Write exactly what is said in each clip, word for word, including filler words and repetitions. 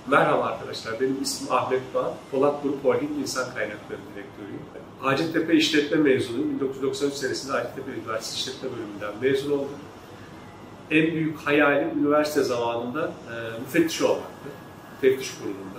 Merhaba arkadaşlar, benim ismim Ahmet Doğan. Polat Grup Holding İnsan Kaynakları Direktörüyüm. Hacettepe İşletme mezunuyum. bin dokuz yüz doksan üç senesinde Hacettepe Üniversitesi İşletme Bölümünden mezun oldum. En büyük hayalim üniversite zamanında e, müfettiş olmaktı. Müfettiş kurulunda.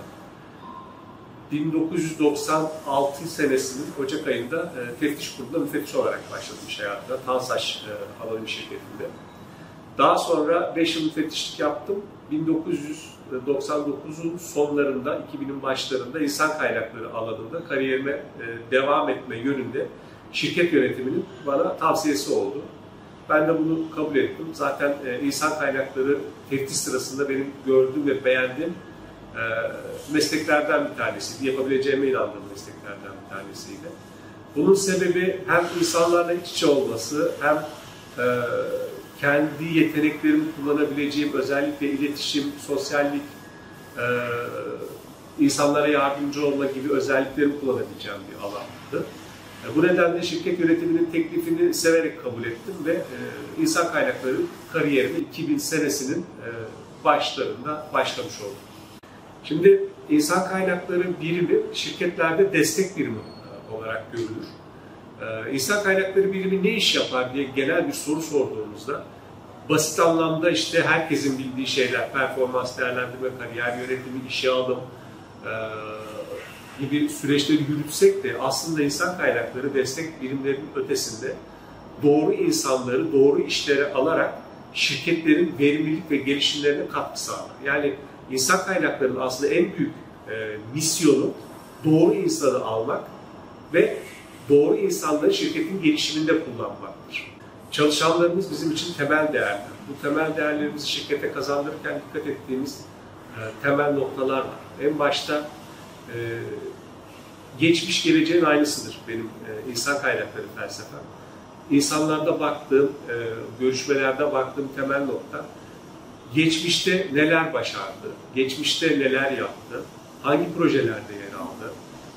bin dokuz yüz doksan altı senesinin Ocak ayında e, teftiş kurulunda müfettiş olarak başladım iş hayatına. Tansaç e, Havalimanı Şirketi'nde. Daha sonra beş yıl müfettişlik yaptım. bin dokuz yüz doksan dokuzun sonlarında, iki binin başlarında insan kaynakları alanında kariyerime e, devam etme yönünde şirket yönetiminin bana tavsiyesi oldu. Ben de bunu kabul ettim. Zaten e, insan kaynakları teftiş sırasında benim gördüğüm ve beğendiğim e, mesleklerden bir tanesiydi. Yapabileceğime inandığım mesleklerden bir tanesiydi. Bunun sebebi hem insanlarla iç içe olması, hem e, kendi yeteneklerimi kullanabileceğim, özellikle iletişim, sosyallik, e, insanlara yardımcı olma gibi özelliklerimi kullanabileceğim bir alandı. E, bu nedenle şirket yönetiminin teklifini severek kabul ettim ve e, insan kaynakları kariyerime iki bin senesinin e, başlarında başlamış oldum. Şimdi insan kaynakları birimi şirketlerde destek birimi olarak görülür. Ee, İnsan kaynakları birimi ne iş yapar diye genel bir soru sorduğumuzda basit anlamda işte herkesin bildiği şeyler, performans değerlendirme, kariyer yönetimi, işe alım e, gibi süreçleri yürütsek de aslında insan kaynakları destek birimlerinin ötesinde doğru insanları doğru işlere alarak şirketlerin verimlilik ve gelişimlerine katkı sağlar. Yani insan kaynaklarının aslında en büyük e, misyonu doğru insanı almak ve doğru insanları şirketin gelişiminde kullanmaktır. Çalışanlarımız bizim için temel değerler. Bu temel değerlerimizi şirkete kazandırırken dikkat ettiğimiz e, temel noktalar var. En başta e, geçmiş geleceğin aynısıdır benim e, insan kaynakları felsefem. İnsanlarda baktığım, e, görüşmelerde baktığım temel nokta, geçmişte neler başardı, geçmişte neler yaptı, hangi projelerde yer aldı,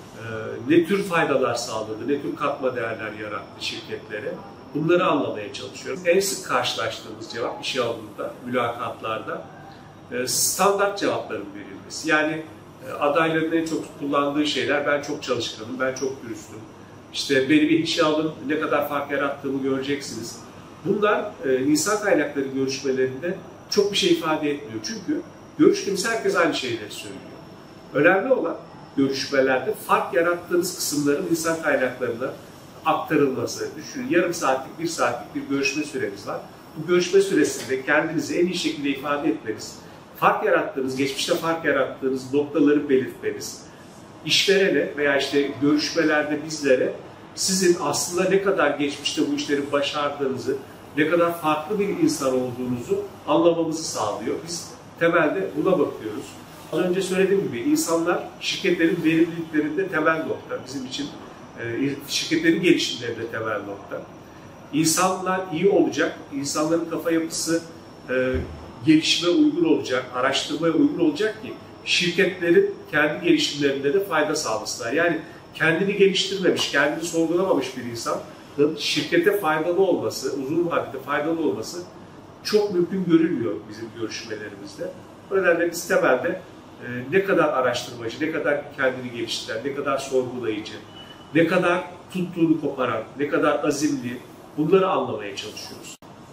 ne tür faydalar sağladı, ne tür katma değerler yarattı şirketlere, bunları anlamaya çalışıyoruz. En sık karşılaştığımız cevap işe alımında, mülakatlarda standart cevapların verilmesi. Yani adayların en çok kullandığı şeyler, ben çok çalışkanım, ben çok dürüstüm, İşte beni bir işe alın, ne kadar fark yarattığımı göreceksiniz. Bunlar insan kaynakları görüşmelerinde çok bir şey ifade etmiyor. Çünkü görüştüğümüz herkes aynı şeyleri söylüyor. Önemli olan görüşmelerde fark yarattığınız kısımların insan kaynaklarına aktarılması. Düşünün, yarım saatlik, bir saatlik bir görüşme süreniz var. Bu görüşme süresinde kendinizi en iyi şekilde ifade etmeniz, fark yarattığınız, geçmişte fark yarattığınız noktaları belirtmeniz, işverene veya işte görüşmelerde bizlere sizin aslında ne kadar geçmişte bu işleri başardığınızı, ne kadar farklı bir insan olduğunuzu anlamamızı sağlıyor. Biz temelde buna bakıyoruz. Az önce söylediğim gibi insanlar şirketlerin verimliliklerinde temel nokta. Bizim için e, şirketlerin gelişimlerinde temel nokta. İnsanlar iyi olacak, insanların kafa yapısı e, gelişime uygun olacak, araştırmaya uygun olacak ki şirketlerin kendi gelişimlerinde de fayda sağlasınlar. Yani kendini geliştirmemiş, kendini sorgulamamış bir insanın şirkete faydalı olması, uzun vadede faydalı olması çok mümkün görülmüyor bizim görüşmelerimizde. O nedenle biz temelde e, ne kadar araştırmacı, ne kadar kendini geliştiren, ne kadar sorgulayıcı, ne kadar tuttuğunu koparan, ne kadar azimli, bunları anlamaya çalışıyoruz.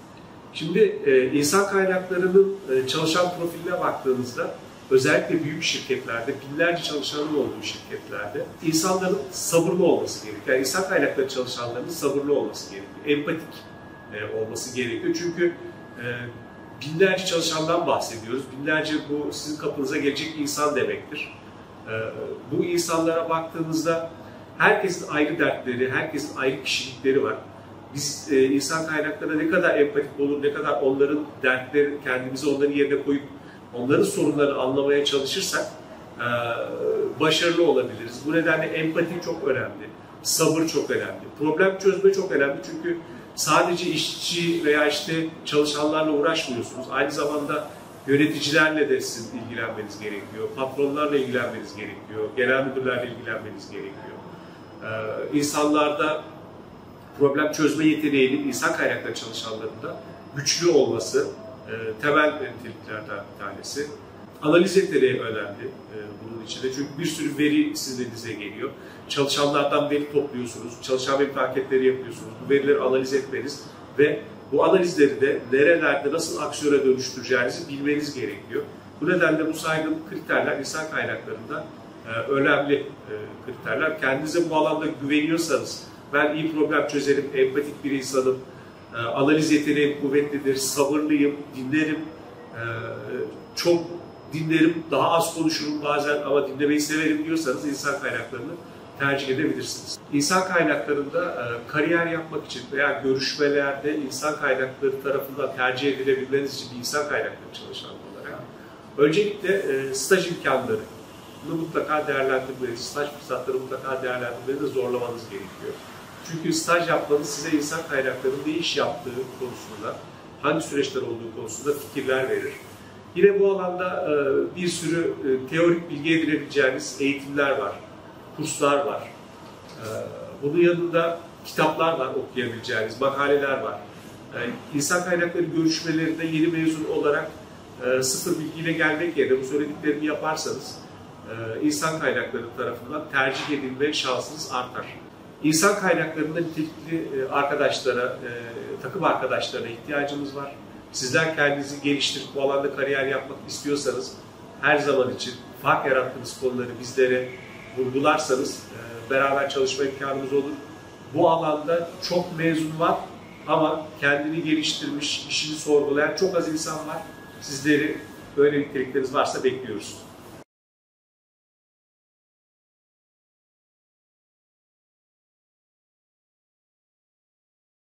Şimdi e, insan kaynaklarının e, çalışan profiline baktığınızda özellikle büyük şirketlerde, binlerce çalışanın olduğu şirketlerde insanların sabırlı olması gerekiyor. Yani insan kaynakları çalışanlarının sabırlı olması gerekiyor, empatik e, olması gerekiyor. Çünkü e, binlerce çalışandan bahsediyoruz. Binlerce bu sizin kapınıza gelecek insan demektir. Ee, bu insanlara baktığımızda herkesin ayrı dertleri, herkesin ayrı kişilikleri var. Biz e, insan kaynaklarına ne kadar empatik olur, ne kadar onların dertleri, kendimizi onların yerine koyup onların sorunlarını anlamaya çalışırsak e, başarılı olabiliriz. Bu nedenle empati çok önemli, sabır çok önemli, problem çözme çok önemli çünkü sadece işçi veya işte çalışanlarla uğraşmıyorsunuz. Aynı zamanda yöneticilerle de sizin ilgilenmeniz gerekiyor. Patronlarla ilgilenmeniz gerekiyor. Genel müdürlerle ilgilenmeniz gerekiyor. Ee, insanlarda problem çözme yeteneğinin insan kaynakları çalışanlarında güçlü olması e, temel niteliklerden bir tanesi. Analiz yeteneği önemli e, bunun içinde. Çünkü bir sürü veri sizin elinize geliyor. Çalışanlardan veri topluyorsunuz, çalışan veri takipleri yapıyorsunuz. Bu verileri analiz etmeniz ve bu analizleri de nerelerde nasıl aksiyona dönüştüreceğinizi bilmeniz gerekiyor. Bu nedenle bu saydığım kriterler insan kaynaklarında e, önemli e, kriterler. Kendinize bu alanda güveniyorsanız, ben iyi problem çözerim, empatik bir insanım, e, analiz yeteneğim kuvvetlidir, sabırlıyım, dinlerim, e, çok dinlerim, daha az konuşurum bazen ama dinlemeyi severim diyorsanız insan kaynaklarını tercih edebilirsiniz. İnsan kaynaklarında e, kariyer yapmak için veya görüşmelerde insan kaynakları tarafından tercih edilebilmeniz için bir insan kaynakları çalışanı olarak öncelikle e, staj imkanlarını mutlaka değerlendirmeniz, staj fırsatları mutlaka değerlendirmeniz de zorlamanız gerekiyor. Çünkü staj yapmanız size insan kaynaklarının ne iş yaptığı konusunda, hangi süreçler olduğu konusunda fikirler verir. Yine bu alanda e, bir sürü e, teorik bilgi edinebileceğiniz eğitimler var, kurslar var. E, bunun yanında kitaplar var okuyabileceğiniz, makaleler var. E, insan kaynakları görüşmelerinde yeni mezun olarak e, sıfır bilgiyle gelmek yerine bu söylediklerimi yaparsanız e, insan kaynakları tarafından tercih edilme şansınız artar. İnsan kaynaklarında nitelikli e, arkadaşlara, e, takım arkadaşlarına ihtiyacımız var. Sizler kendinizi geliştirip bu alanda kariyer yapmak istiyorsanız her zaman için fark yarattığınız konuları bizlere vurgularsanız e, beraber çalışma imkanımız olur. Bu alanda çok mezun var ama kendini geliştirmiş, işini sorgulayan çok az insan var. Sizleri böyle nitelikleriniz varsa bekliyoruz.